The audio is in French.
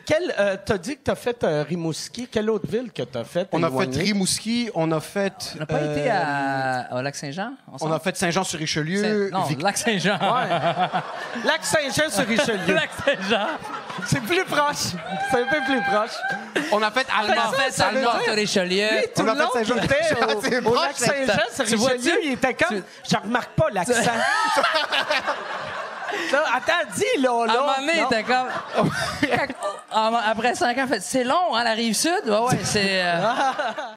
T'as dit que t'as fait Rimouski. Quelle autre ville que t'as fait? On a fait Rimouski, on a fait... On n'a pas été au Lac-Saint-Jean? On a fait Saint-Jean-sur-Richelieu. Non, Lac-Saint-Jean. Lac-Saint-Jean-sur-Richelieu. Lac-Saint-Jean. C'est plus proche. C'est un peu plus proche. On a fait Allemand. On a fait Saint-Jean-sur-Richelieu. Tout On le a fait long qu'il Saint-Jean. était au Lac-Saint-Jean-sur-Richelieu, il était comme... Je remarque pas l'accent. Là, attends, dis, là. À un moment donné, il était comme... Après 5 ans, il fait, c'est long, hein, la Rive-Sud? Ouais, c'est...